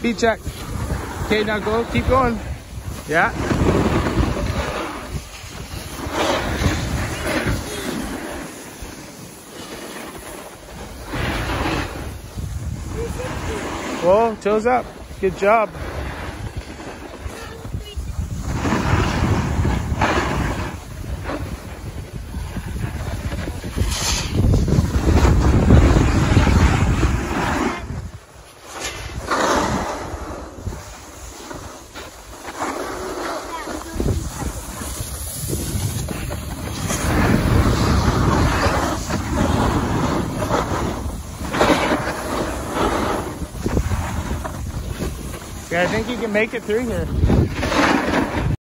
Speed check. Okay, now go. Keep going. Yeah. Whoa, toes up. Good job. Yeah, I think you can make it through here.